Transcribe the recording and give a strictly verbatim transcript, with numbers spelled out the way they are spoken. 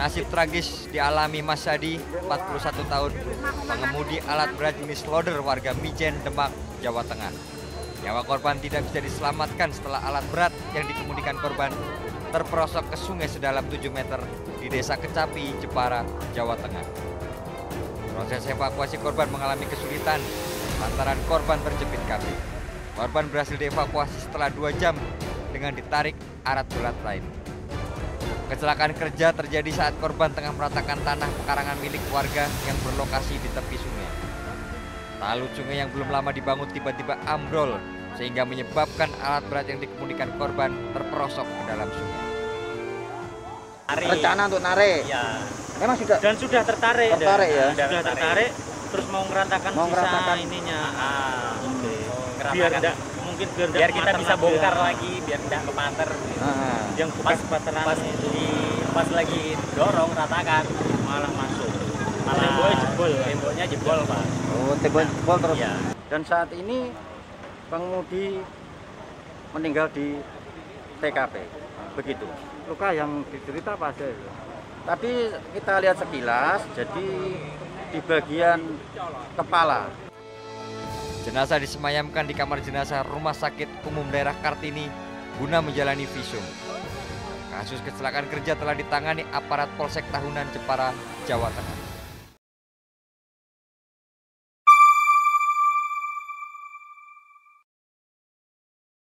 Nasib tragis dialami Mas Sadi, empat puluh satu tahun, pengemudi alat berat jenis loader warga Mijen, Demak, Jawa Tengah. Nyawa korban tidak bisa diselamatkan setelah alat berat yang dikemudikan korban terperosok ke sungai sedalam tujuh meter di Desa Kecapi, Jepara, Jawa Tengah. Proses evakuasi korban mengalami kesulitan lantaran korban terjepit kabel. Korban berhasil dievakuasi setelah dua jam dengan ditarik alat berat lain. Kecelakaan kerja terjadi saat korban tengah meratakan tanah pekarangan milik warga yang berlokasi di tepi sungai. Talud sungai yang belum lama dibangun tiba-tiba ambrol sehingga menyebabkan alat berat yang dikemudikan korban terperosok ke dalam sungai. Tarik. Rencana untuk narik. Ya. Memang sudah Dan sudah tertarik. tertarik ya. Sudah tertarik. Terus mau ngeratakan Mau sisa ngeratakan. ininya. Ah, oke. Ngeratakan. Biar enggak mungkin biar, Biar kita bisa bongkar lagi. lagi, biar tidak kepater. Nah, Yang Pas bekas bateran pas itu di pas lagi dorong ratakan, malah masuk. malah Temboknya jebol. Temboknya jebol, Pak. oh tembok jebol terus. Iya. Dan saat ini pengemudi meninggal di T K P. Begitu. Luka yang diderita apa aja itu? Tadi kita lihat sekilas, jadi di bagian kepala. Jenazah disemayamkan di kamar jenazah Rumah Sakit Umum Daerah Kartini guna menjalani visum. Kasus kecelakaan kerja telah ditangani aparat Polsek Tahunan, Jepara, Jawa Tengah.